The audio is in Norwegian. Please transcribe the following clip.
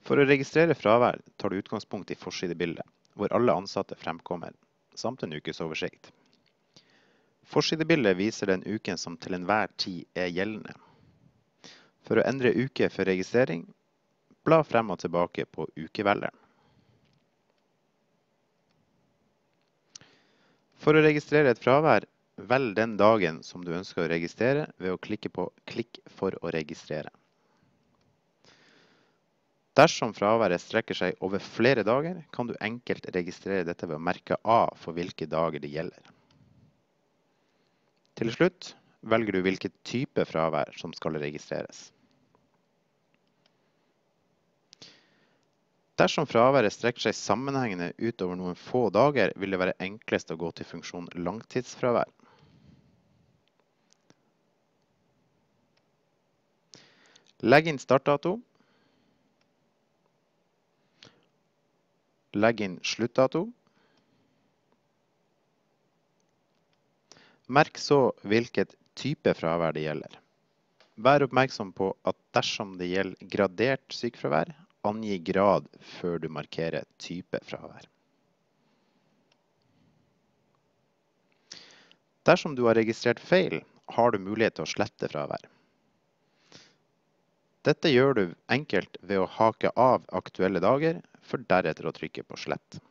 For å registrere fravær tar du utgangspunkt i forsidebildet, hvor alle ansatte fremkommer, samt en ukesoversikt. Forsidebildet viser den uken som til enhver tid er gjeldende. For å endre uke for registrering, bla frem og tilbake på ukevelgeren. For å registrere et fravær, velg den dagen som du ønsker å registrere ved å klikke på «Klikk for å registrere». Dersom fraværet strekker seg over flere dager, kan du enkelt registrere dette ved å merke A for hvilke dager det gjelder. Til slutt velger du hvilken type fravær som skal registreres. Dersom fraværet strekker seg sammenhengende utover noen få dager, vil det være enklest å gå til funksjon langtidsfravær. Legg inn startdato. Legg inn sluttdato. Merk så hvilket type fravær det gjelder. Vær oppmerksom på at dersom det gjelder gradert sykefravær, angi grad før du markerer type fravær. Dersom du har registrert feil, har du mulighet til å slette fravær. Dette gjør du enkelt ved å hake av aktuelle dager, for deretter å trykke på slett.